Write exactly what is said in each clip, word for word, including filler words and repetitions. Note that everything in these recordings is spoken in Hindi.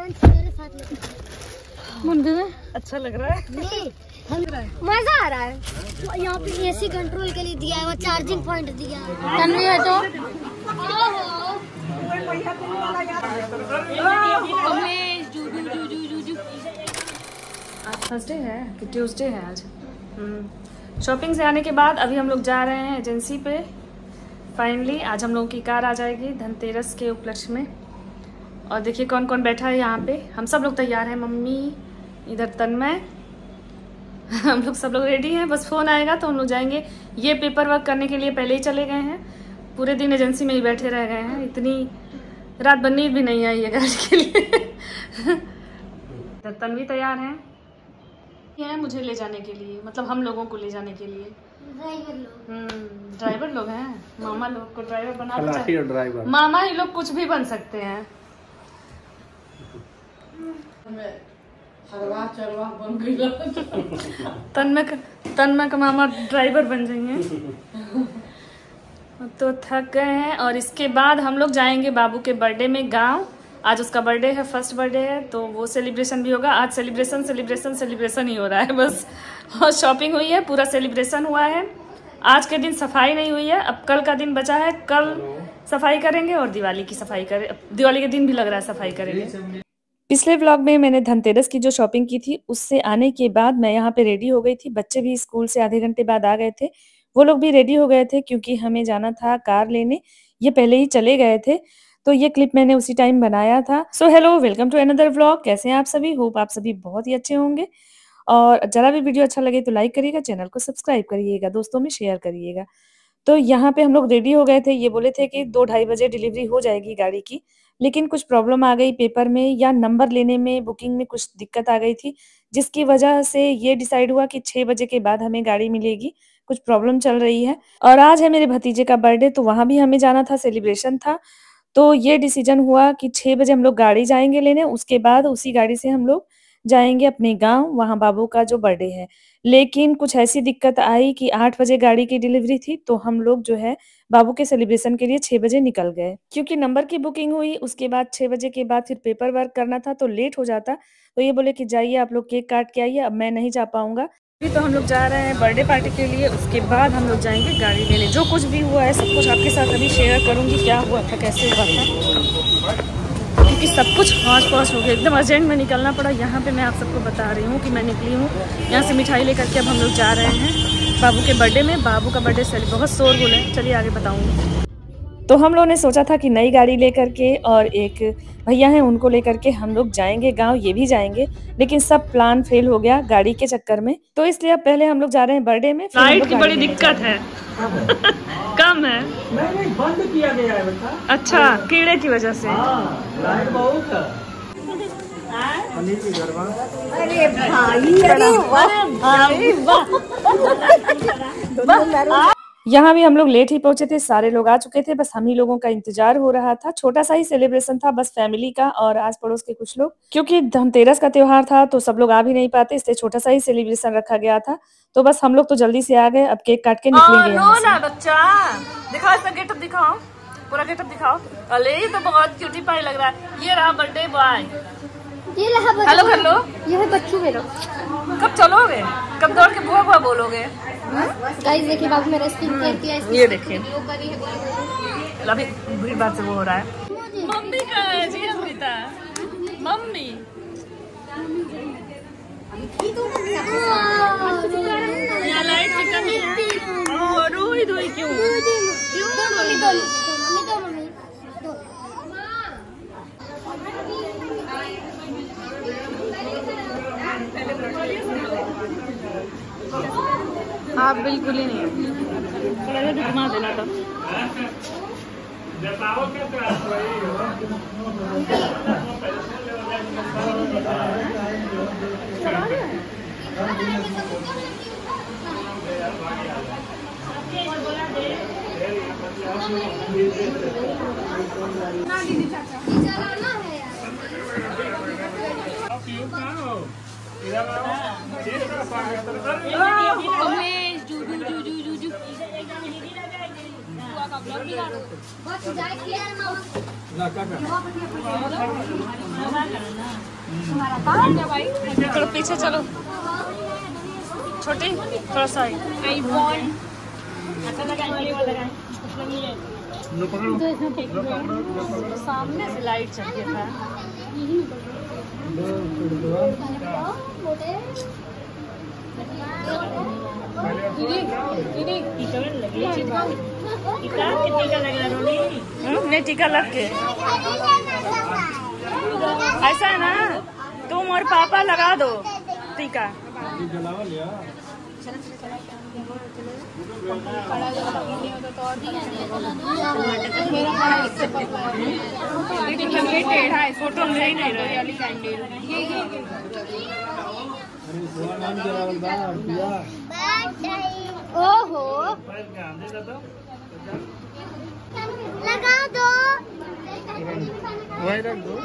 मुंडे में अच्छा लग रहा है। नहीं, मजा आ रहा है। यहाँ पे एसी कंट्रोल के लिए दिया है, वो चार्जिंग पॉइंट दिया है। तन्वी है तो आज थर्सडे है कि ट्यूसडे है आज। शॉपिंग से आने के बाद अभी हम लोग जा रहे हैं एजेंसी पे। फाइनली आज हम लोगों की कार आ जाएगी धनतेरस के उपलक्ष्य में। और देखिए कौन कौन बैठा है यहाँ पे। हम सब लोग तैयार हैं, मम्मी, इधर तन्मय, हम लोग सब लोग रेडी हैं। बस फ़ोन आएगा तो हम लोग जाएंगे। ये पेपर वर्क करने के लिए पहले ही चले गए हैं। पूरे दिन एजेंसी में ही बैठे रह गए हैं। इतनी रात भर नींद भी नहीं आई है गाड़ी के लिए। तन्वी तैयार हैं है मुझे ले जाने के लिए, मतलब हम लोगों को ले जाने के लिए। ड्राइवर लोग हम्म ड्राइवर लोग हैं। मामा लोग को ड्राइवर बना ड्राइवर मामा ही लोग कुछ भी बन सकते हैं। तन्मय का तन्मय का मामा ड्राइवर बन जाएंगे। तो थक गए हैं। और इसके बाद हम लोग जाएंगे बाबू के बर्थडे में गांव। आज उसका बर्थडे है, फर्स्ट बर्थडे है, तो वो सेलिब्रेशन भी होगा। आज सेलिब्रेशन सेलिब्रेशन सेलिब्रेशन ही हो रहा है बस। और शॉपिंग हुई है, पूरा सेलिब्रेशन हुआ है। आज के दिन सफाई नहीं हुई है, अब कल का दिन बचा है। कल सफाई करेंगे और दिवाली की सफाई करें। दिवाली के दिन भी लग रहा है सफाई करेंगे। पिछले व्लॉग में मैंने धनतेरस की जो शॉपिंग की थी, उससे आने के बाद मैं यहाँ पे रेडी हो गई थी। बच्चे भी स्कूल से आधे घंटे बाद आ गए थे। वो लोग भी रेडी हो गए थे क्योंकि हमें जाना था कार लेने। ये पहले ही चले गए थे, तो ये क्लिप मैंने उसी टाइम बनाया था। So hello, welcome to another vlog. कैसे हैं आप सभी? होप आप सभी बहुत ही अच्छे होंगे। और जरा भी वीडियो अच्छा लगे तो लाइक करिएगा, चैनल को सब्सक्राइब करिएगा, दोस्तों में शेयर करिएगा। तो यहाँ पे हम लोग रेडी हो गए थे। ये बोले थे कि दो ढाई बजे डिलीवरी हो जाएगी गाड़ी की, लेकिन कुछ प्रॉब्लम आ गई पेपर में या नंबर लेने में, बुकिंग में कुछ दिक्कत आ गई थी, जिसकी वजह से ये डिसाइड हुआ कि छः बजे के बाद हमें गाड़ी मिलेगी। कुछ प्रॉब्लम चल रही है। और आज है मेरे भतीजे का बर्थडे, तो वहाँ भी हमें जाना था, सेलिब्रेशन था। तो ये डिसीजन हुआ कि छः बजे हम लोग गाड़ी जाएंगे लेने। उसके बाद उसी गाड़ी से हम लोग जाएंगे अपने गांव, वहाँ बाबू का जो बर्थडे है। लेकिन कुछ ऐसी दिक्कत आई कि आठ बजे गाड़ी की डिलीवरी थी, तो हम लोग जो है बाबू के सेलिब्रेशन के लिए छः बजे निकल गए। क्योंकि नंबर की बुकिंग हुई, उसके बाद छः बजे के बाद फिर पेपर वर्क करना था, तो लेट हो जाता। तो ये बोले कि जाइए आप लोग केक काट के आइए, अब मैं नहीं जा पाऊंगा। तो हम लोग जा रहे हैं बर्थडे पार्टी के लिए। उसके बाद हम लोग जाएंगे गाड़ी लेने। जो कुछ भी हुआ है सब कुछ आपके साथ अभी शेयर करूंगी, क्या हुआ था, कैसे हुआ था, क्योंकि सब कुछ हौच पौच हो गया। एकदम अर्जेंट में निकलना पड़ा। यहाँ पे मैं आप सबको बता रही हूँ कि मैं निकली हूँ यहाँ से मिठाई लेकर के। अब हम लोग जा रहे हैं बाबू के बर्थडे में। बाबू का बर्थडे सेल बहुत शोर गुल है, चलिए आगे बताऊँगी। तो हम लोगों ने सोचा था कि नई गाड़ी लेकर के और एक भैया हैं उनको लेकर के हम लोग जाएंगे गांव, ये भी जाएंगे, लेकिन सब प्लान फेल हो गया गाड़ी के चक्कर में। तो इसलिए अब पहले हम लोग जा रहे हैं बर्थडे में। लाइट की बड़ी दिक्कत है। कम है, नहीं बंद किया गया है बेटा। अच्छा, कीड़े की वजह से। लाइट बहुत है। अरे भाई, अरे वाह। यहाँ भी हम लोग लेट ही पहुंचे थे, सारे लोग आ चुके थे, बस हम ही लोगों का इंतजार हो रहा था। छोटा सा ही सेलिब्रेशन था, बस फैमिली का और आस पड़ोस के कुछ लोग। क्योंकि धनतेरस का त्योहार था तो सब लोग आ भी नहीं पाते, इसलिए छोटा सा ही सेलिब्रेशन रखा गया था। तो बस हम लोग तो जल्दी से आ गए। अब केक काट के निकलेंगे। ना बच्चा दिखाओ, इसका गेटअप दिखाओ, पूरा गेटअप दिखाओ। अरे ये तो बहुत क्यूटी पाई लग रहा है। ये रहा बर्थडे बॉय। ये रहा हेलो कर लो। ये है बच्चू मेरा। कब चलोगे? कब दौड़ के बुआ बुआ बोलोगे? गाइस देखिए बाबू मेरा स्किन केयर किया है। ये देखिए अभी भीड़ बात से वो हो रहा है। मम्मी का है जी अमृता, मम्मी यहाँ लाइट की कमी है। और रोई धोई क्यों क्यों रोई धोई? आप बिल्कुल ही नहीं, थोड़ा भी घुमा देना था। थोड़ा पीछे चलो, छोटी थोड़ा सा सामने से लाइट चल गया था। नहीं टीका लग के ऐसा है ना, तुम और पापा लगा दो टीका। फोटो ले ही नहीं रहे। ओहो लगा दो, वही रख दो।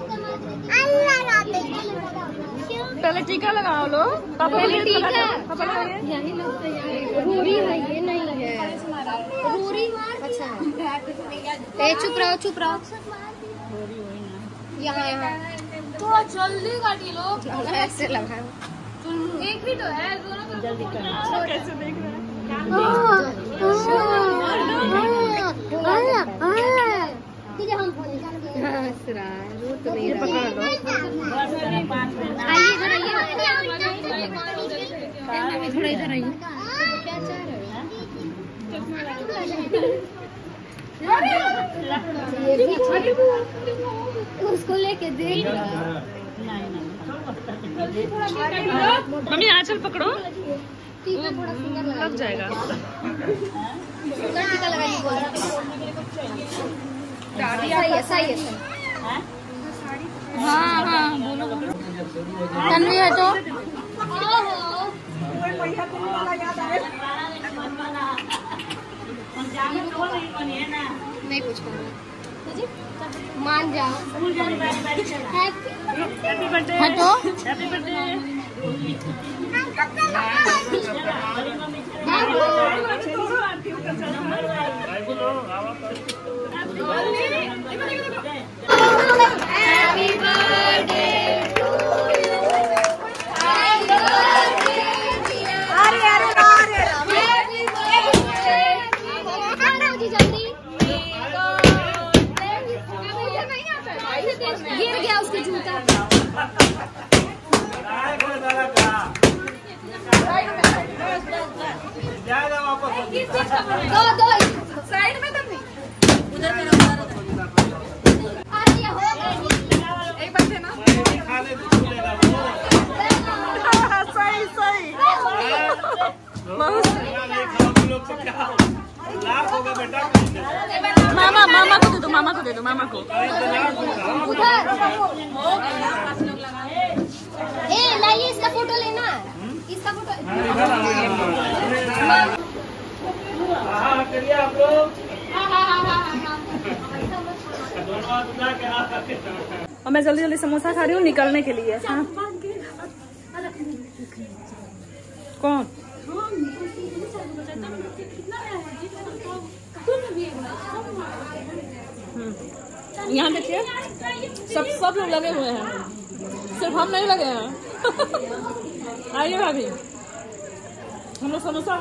पहले टीका लगाओ लो। पापा पहले टीका पापा लगाइए। यही लगता है रूरी है, ये नहीं है रूरी। अच्छा ए चुप रहो चुप रहो, यहाँ यहाँ तो जल्दी काटी लो, ऐसे लगाओ। एक ही तो है, दोनों को जल्दी करना। कैसे देख रहे हैं? हम ये पकड़ लो। आइए इधर आइए, थोड़ा इधर आइए। क्या चाह रहे हो? उसको लेके देख। मम्मी आंचल पकड़ो, टीका थोड़ा सुंदर लग जाएगा। सुंदर टीका लगाइए। सही है सही है। हाँ हाँ बोलो बोलो। तन्वी है तो नहीं कुछ मान जाओ। Happy birthday. हटो। Happy birthday. Happy birthday to you. Happy birthday dear. अरे अरे अरे Happy birthday. खाना जी जल्दी। गिर गया उसका जूता। दो दो साइड में तब उधर करो एक बार ना सही सही। मामा मामा को दे दो, मामा को दे दो, मामा को। उधर ए लाइए इसका फोटो लेना, इसका फोटो। आप लोग और मैं जल्दी जल्दी समोसा खा रही हूँ निकलने के लिए। हाँ। कौन? यहाँ देखिए सब सब लोग लगे हुए हैं, सिर्फ हम नहीं लगे हैं। आइए भाभी, हम लोग समोसा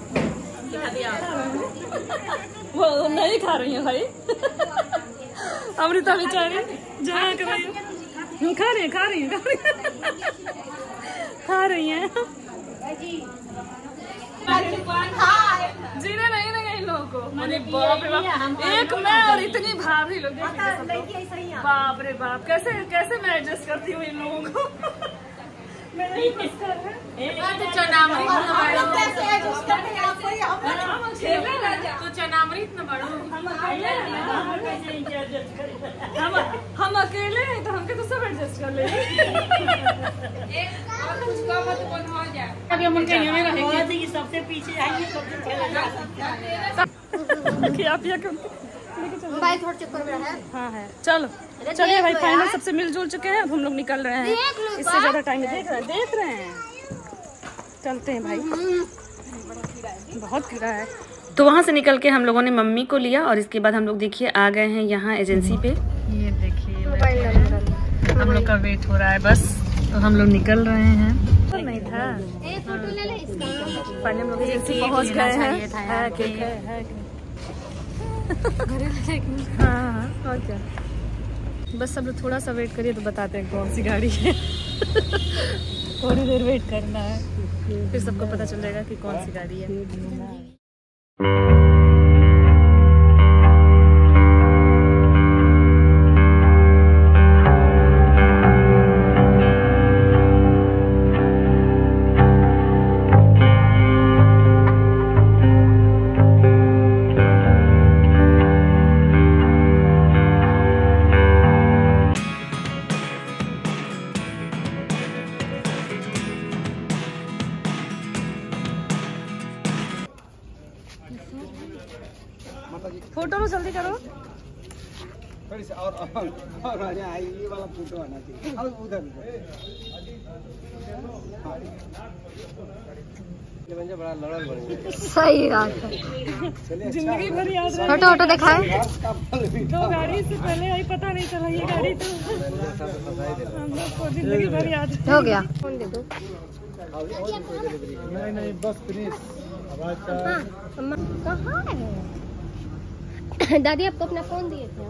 वो नहीं खा रही है भाई। अमृता बेचारी जहाँ कर रही है, खा रही है खा रही है खा रही है जीने नहीं ना इन लोगों को। अरे बाप रे बाप, एक मैं और इतनी भाभी लोग, बाप रे बाप, कैसे कैसे मैं एडजस्ट करती हूँ इन लोगों को। हम हम अकेले हैं तो हमके तो सब एडजस्ट कर ले। अभी हम उनके यहाँ रहेंगे, सबसे पीछे आएंगे, सबसे भाई थोड़ा चक्कर में है। हाँ है। चलो चलिए भाई, फाइनल सबसे मिलजुल चुके हैं, अब हम लोग निकल रहे हैं। इससे ज्यादा टाइम देख रहे हैं देख रहे हैं चलते हैं भाई। बहुत कीड़ा है। तो वहाँ से निकल के हम लोगों ने मम्मी को लिया और इसके बाद हम लोग देखिए आ गए हैं यहाँ एजेंसी पे। ये देखिए हम लोग का वेट हो रहा है बस, तो हम लोग निकल रहे हैं। तो नहीं था पहले हम लोग एजेंसी पहुँच गए हैं। हाँ और क्या, बस सब लोग थोड़ा सा वेट करिए तो बताते हैं कौन सी गाड़ी है। थोड़ी देर वेट करना है फिर सबको पता चल जाएगा कि कौन सी गाड़ी है। फोटो लो जल्दी करो। थोड़ी सी और और और आ जाए, ये वाला फोटो आना चाहिए। अब उधर ये बंजा बड़ा लड़ल बन गया। सही बात है, जिंदगी भर याद रहे। फोटो फोटो दिखाए। तो गाड़ी से पहले आई पता नहीं चला ये गाड़ी तो हम लोग को जिंदगी भर याद हो गया। फोन दे दो। नहीं नहीं बस फिनिश। हाँ, अम्मा कहाँ है? दादी आपको अपना फोन दिए थे।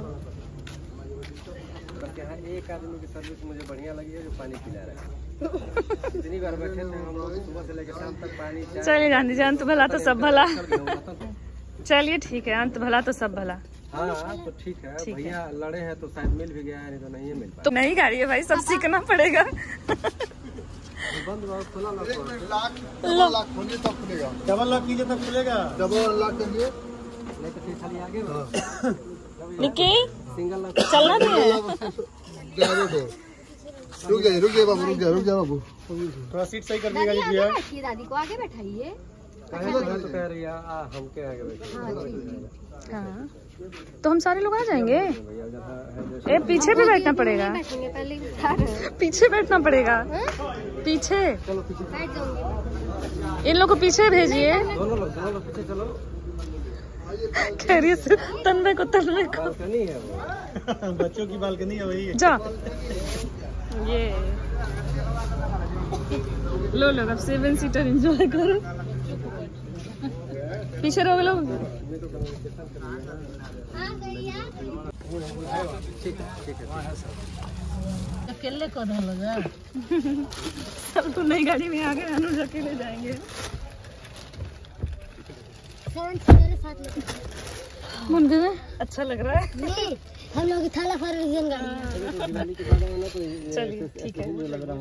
यहाँ एक आदमी की सर्विस मुझे बढ़िया लगी है जो पानी पिला रहा है। इतनी बार बैठे थे हम लोग सुबह से लेकर शाम तक पानी। चलिए गांधी जी, अंत भला तो सब भला। चलिए ठीक है, अंत भला तो सब भला। हाँ तो ठीक है, भैया लड़े हैं तो शायद मिल भी गया है, नहीं तो नहीं मिल पाया। तो नई गाड़ी है भाई, सब सीखना पड़ेगा। बंद खुला लॉक खुलेगा। डबल लॉक कीजिए तब खुलेगा। डबल लॉक करिए। नहीं तो फिर खाली आगे निकी सिंगल लॉक चलना भी है। रुक जाइए रुक जाइए बाबू, रुक जाइए रुक जाइए बाबू। थोड़ा सीट सही कर दादी आगे बैठिए, दादी को आगे बैठाइए। तो कह रही है आ, हम के आगे बैठे। हाँ तो हम सारे लोग आ जाएंगे। ए पीछे भी बैठना पड़ेगा, बैठेंगे पहले। पीछे बैठना पड़ेगा, पीछे। चलो पीछे बैठ जाऊंगी। इन लोग को पीछे भेजिए। दोनों लोग दोनों लोग पीछे चलो। खैरियत से तन्मय को तन्मय को बालकनी है वो। बच्चों की बालकनी है वही। जा ये लो लोग अब सेवन सीटर एंजॉय करो। पीछे रहोगे लोग। अकेले को लगा। सब तो नई गाड़ी में आ गए, अनुज अकेले जाएंगे। मुंडे में अच्छा लग रहा है। नहीं, हम लोग थाला फॉर्मेशन गाड़ी। चलिए ठीक है।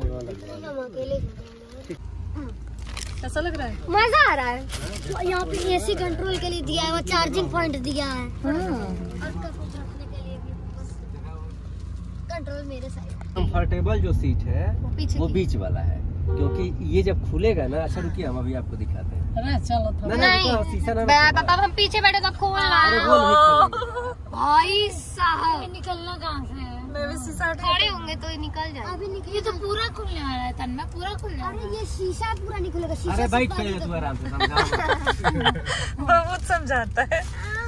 कैसा लग रहा है? मजा आ रहा है। यहाँ पे एसी कंट्रोल के लिए दिया है, वो चार्जिंग पॉइंट दिया है। और कपड़े रखने के लिए भी कंट्रोल मेरे साइड। कंफर्टेबल जो सीट है वो पीछे वो की। बीच वाला है, क्योंकि ये जब खुलेगा ना। अच्छा रुकिए, हम अभी आपको दिखाते हैं। अरे चलो ना, ना, रुको, शीशा ना पापा हम पीछे बैठे तो खोलना। अरे वो नहीं खोलेंगे। भाई साहब निकलना कहाँ से है? मैं भी शीशा खड़े होंगे तो निकल जाए। अभी निकल, ये तो पूरा खुलने वाला है तन्मय, पूरा खुलने वाला है। अरे ये शीशा पूरा नहीं खुलेगा। शीशा अरे बैठ पे तू आराम से समझा। बहुत समझाता है।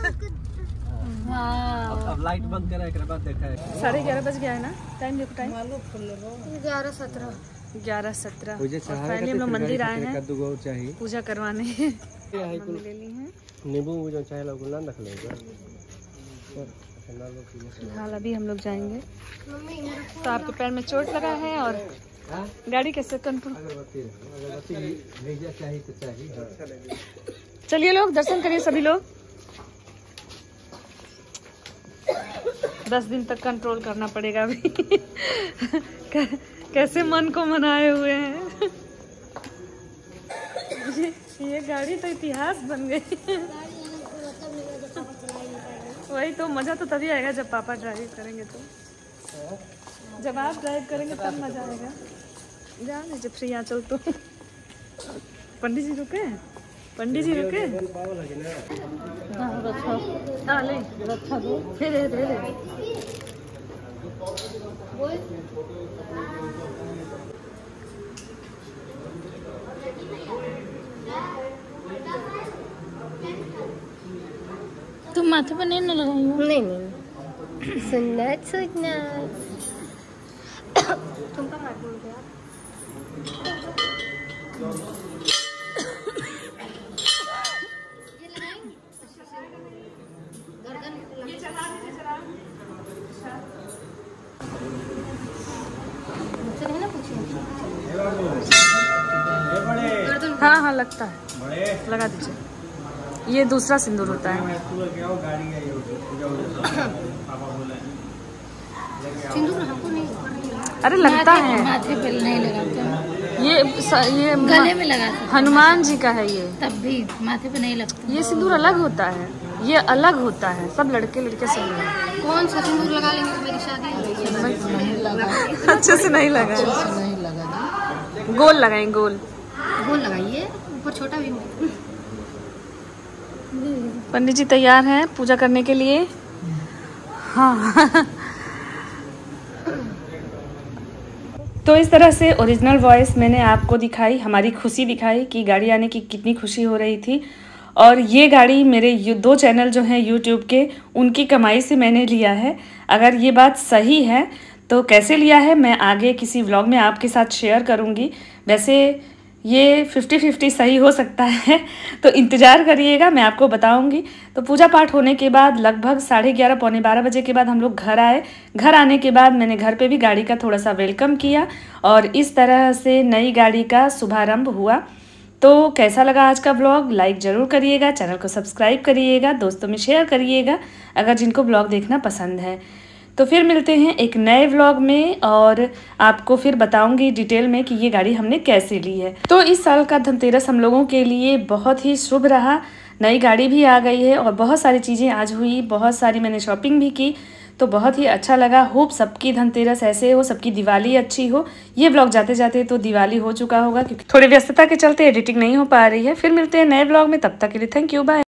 अब, अब लाइट बंद करा, एक बाद देखा है। साढ़े ग्यारह बज गया है ना, टाइम देखो टाइम। ग्यारह सत्रह ग्यारह सत्रह। मुझे फाइनली हम लोग मंदिर आए हैं कद्दू गो चाहिए पूजा करवाने। ले ली है नींबू जो चाहे लोग ना रख लेंगे। फिलहाल अभी हम लोग जाएंगे। तो आपके पैर में चोट लगा है और गाड़ी कैसे कंट्रोल। अगरबत्ती अगरबत्ती भेजा चाहिए तो चाहिए। चलिए लोग दर्शन करिए सभी लोग। दस दिन तक कंट्रोल करना पड़ेगा अभी। कैसे मन को मनाए हुए हैं। ये गाड़ी तो इतिहास बन गई। वही तो मजा तो तभी आएगा जब पापा ड्राइव करेंगे। तो जब आप ड्राइव करेंगे तब मजा आएगा। जान लीजिए फ्री यहाँ चल। तो पंडित जी रुके, पंडित जी रुके। हाँ रखा, हाँ ले रखा दो। फिर दे दे। तुम माथे पर नहीं ना लगाई हो? नहीं नहीं सुनना सुनना तुम कहाँ हाथ में गया? ये लगाएंगे गर्दन ये चला दीजिए जरा। मुझसे नहीं ना पूछिए। हाँ हाँ लगता है, लगा दीजिए। ये दूसरा सिंदूर होता है। सिंदूर हमको नहीं, अरे लगता है, माथे पे नहीं लगाते, ये स- ये गले में लगाते, हनुमान जी का है ये। तब भी माथे पे नहीं लगता। ये सिंदूर अलग होता है, ये अलग होता है। सब लड़के लड़के सब लगा। कौन सा सिंदूर लगा लेंगे तो मेरी शादी हो रही है। अच्छे से नहीं लगा, नहीं लगा, गोल लगाएं, गोल गोल लगाइए, ऊपर छोटा भी हो। पंडित जी तैयार हैं पूजा करने के लिए। हाँ तो इस तरह से ओरिजिनल वॉइस मैंने आपको दिखाई, हमारी खुशी दिखाई कि गाड़ी आने की कितनी खुशी हो रही थी। और ये गाड़ी मेरे यू दो चैनल जो हैं यूट्यूब के, उनकी कमाई से मैंने लिया है। अगर ये बात सही है तो कैसे लिया है मैं आगे किसी व्लॉग में आपके साथ शेयर करूँगी। वैसे ये फिफ्टी फिफ्टी सही हो सकता है, तो इंतज़ार करिएगा, मैं आपको बताऊंगी। तो पूजा पाठ होने के बाद लगभग साढ़े ग्यारह पौने बारह बजे के बाद हम लोग घर आए। घर आने के बाद मैंने घर पे भी गाड़ी का थोड़ा सा वेलकम किया और इस तरह से नई गाड़ी का शुभारंभ हुआ। तो कैसा लगा आज का व्लॉग, लाइक ज़रूर करिएगा, चैनल को सब्सक्राइब करिएगा, दोस्तों में शेयर करिएगा अगर जिनको व्लॉग देखना पसंद है। तो फिर मिलते हैं एक नए व्लॉग में और आपको फिर बताऊंगी डिटेल में कि ये गाड़ी हमने कैसे ली है। तो इस साल का धनतेरस हम लोगों के लिए बहुत ही शुभ रहा। नई गाड़ी भी आ गई है और बहुत सारी चीज़ें आज हुई, बहुत सारी मैंने शॉपिंग भी की, तो बहुत ही अच्छा लगा। होप सबकी धनतेरस ऐसे हो, सबकी दिवाली अच्छी हो। ये व्लॉग जाते जाते तो दिवाली हो चुका होगा क्योंकि थोड़ी व्यस्तता के चलते एडिटिंग नहीं हो पा रही है। फिर मिलते हैं नए व्लॉग में, तब तक के लिए थैंक यू, बाय।